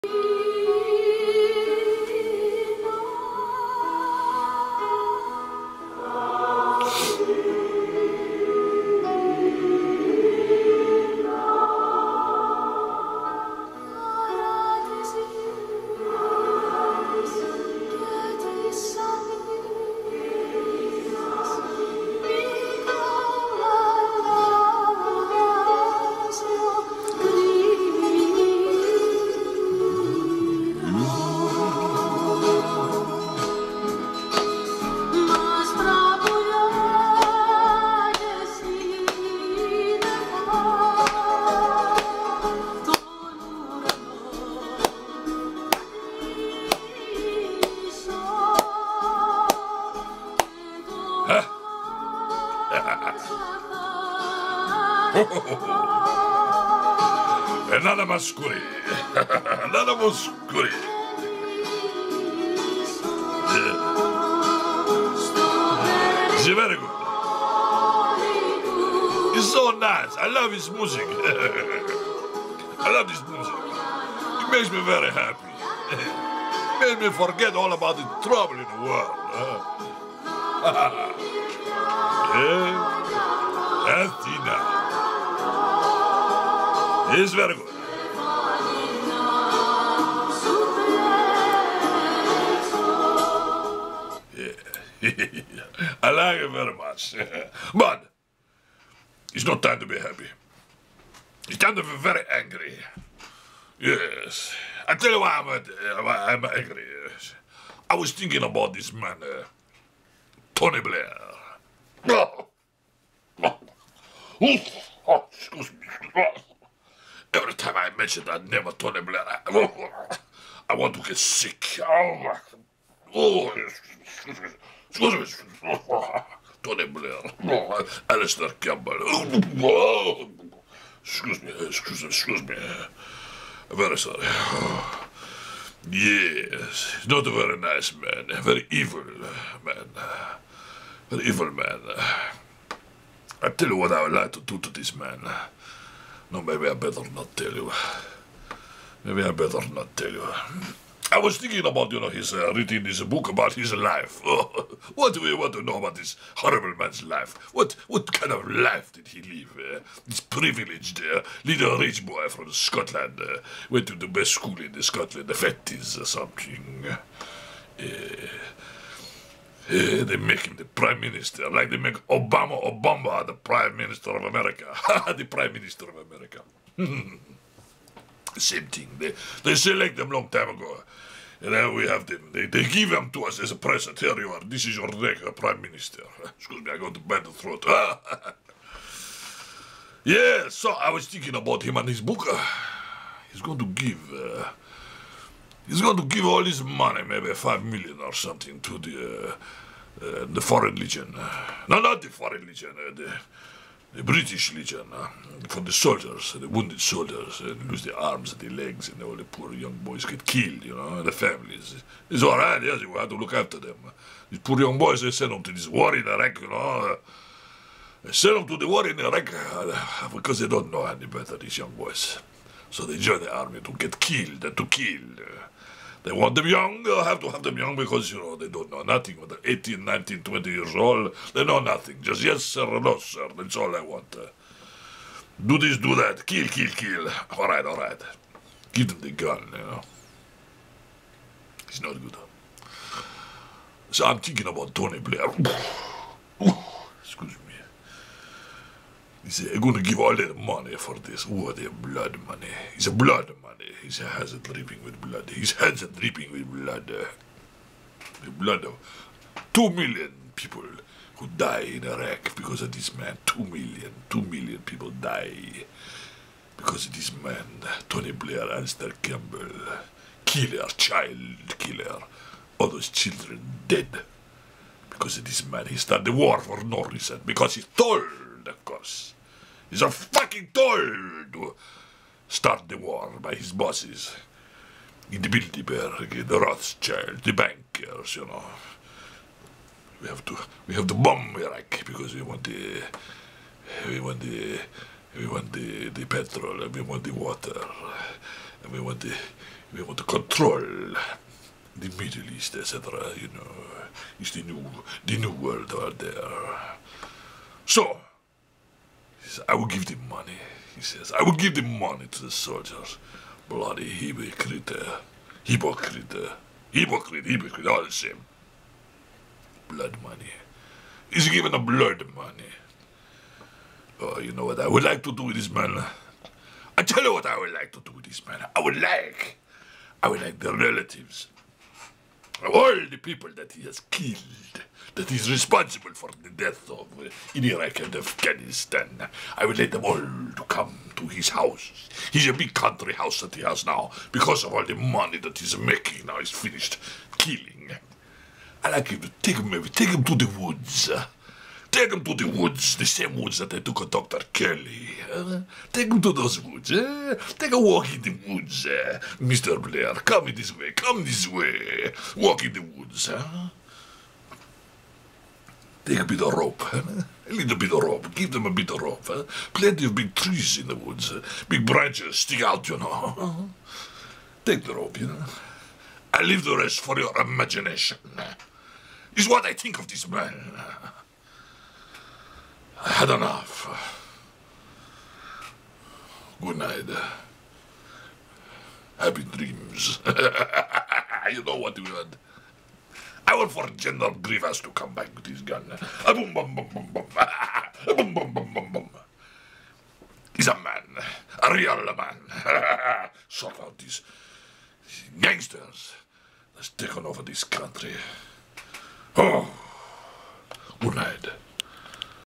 Nada mascuri. Nada mascuri. It's very good. It's so nice. I love his music. I love this music. It makes me very happy. It makes me forget all about the trouble in the world. Athena. It's very good. I like it very much. But it's not time to be happy. It's time to be very angry. Yes. I tell you why I'm angry. Yes. I was thinking about this man, Tony Blair. Oh, excuse me. Every time I mention that name of Tony Blair, I want to get sick. Oh, excuse me. Tony Blair. Alistair Campbell. Excuse me. Very sorry. Yes, he's not a very nice man. A very evil man. Very evil man. I tell you what I would like to do to this man. No, maybe I better not tell you. Maybe I better not tell you. I was thinking about, he's written this book about his life. What do we want to know about this horrible man's life? What kind of life did he live? This privileged little rich boy from Scotland went to the best school in Scotland, the Fetties or something. They make him the Prime Minister, like they make Obama the Prime Minister of America. The Prime Minister of America. Same thing. They select them long time ago. And now we have them. They give them to us as a present. Here you are. This is your Prime Minister. Excuse me, I got a bad throat. Yeah, so I was thinking about him and his book. He's going to give all his money, maybe 5 million or something, to the Foreign Legion. No, not the Foreign Legion, the British Legion, for the soldiers, the wounded soldiers, lose their arms and their legs, and all the poor young boys get killed, and the families. It's all right, yes, you have to look after them. These poor young boys, they send them to this war in Iraq, They send them to the war in Iraq because they don't know any better, these young boys. So they join the army to get killed and to kill. They want them young, they'll have to have them young because, they don't know nothing. When they're 18, 19, 20 years old, they know nothing. Just yes, sir, or no, sir. That's all I want. Do this, do that. Kill, kill, kill. All right. Give them the gun, It's not good. So I'm thinking about Tony Blair. Excuse me. He said, I'm going to give all that money for this. Oh, the blood money. It's a blood money. His hands are dripping with blood. His hands are dripping with blood. The blood of 2 million people who die in Iraq because of this man. 2 million people die because of this man. Tony Blair, Alistair Campbell. Killer, child killer. All those children dead because of this man. He started the war for no reason. Because he's told, of course. He's fucking told to start the war by his bosses. In the Bilderberg, the Rothschild, the bankers, We have to bomb Iraq because we want the petrol, and we want the water, and we want We want to control the Middle East, etc. You know, it's the new world out there. So, he says, I will give them money. He says, I will give the money to the soldiers. Bloody hypocrite, all the same. Blood money. He's giving them blood money. Oh, you know what I would like to do with this man? I tell you what I would like to do with this man. I would like the relatives of all the people that he has killed, that he's responsible for the death of in Iraq and Afghanistan. I would like them all to come to his house. He's a big country house that he has now because of all the money that he's making. Now he's finished killing. I like him to take him to the woods. Take him to the woods, the same woods that I took Dr. Kelly. Take him to those woods. Take a walk in the woods, Mr. Blair. Come this way. Walk in the woods. Take a bit of rope. A little bit of rope. Give them a bit of rope. Plenty of big trees in the woods. Big branches stick out, you know. Take the rope, you know. I leave the rest for your imagination. Is what I think of this man. I had enough. Good night. Happy dreams. You know what we want. I want for General Grievous to come back with his gun. Boom, boom, boom, boom, boom. Boom, boom, boom, boom, boom. He's a man. A real man. Sort out these gangsters that's taken over this country. Oh, good night.